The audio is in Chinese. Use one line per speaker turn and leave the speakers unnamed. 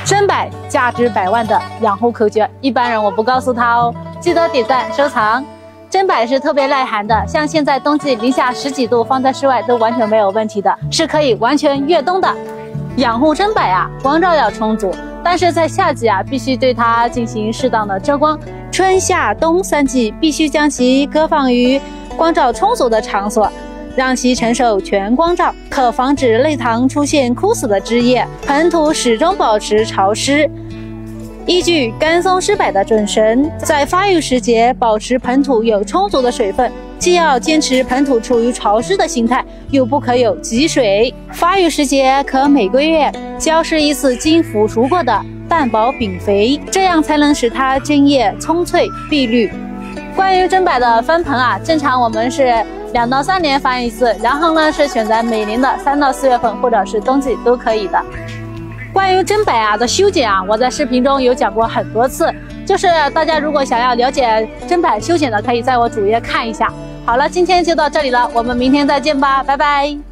真柏价值100万的养护口诀，一般人我不告诉他哦，记得点赞收藏。真柏是特别耐寒的，像现在冬季零下10几度，放在室外都完全没有问题的，是可以完全越冬的。养护真柏啊，光照要充足，但是在夏季啊，必须对它进行适当的遮光。春夏冬3季必须将其搁放于光照充足的场所，让其承受全光照，可防止内塘出现枯死的枝叶，盆土始终保持潮湿。依据干松湿柏的准绳，在发育时节保持盆土有充足的水分，既要坚持盆土处于潮湿的形态，又不可有积水。发育时节可每个月浇施一次经腐熟过的淡薄丙肥，这样才能使它茎叶葱翠碧绿。关于真柏的翻盆啊，正常我们是2到3年翻一次，然后呢是选择每年的3到4月份或者是冬季都可以的。关于真柏啊的修剪啊，我在视频中有讲过很多次，就是大家如果想要了解真柏修剪的，可以在我主页看一下。好了，今天就到这里了，我们明天再见吧，拜拜。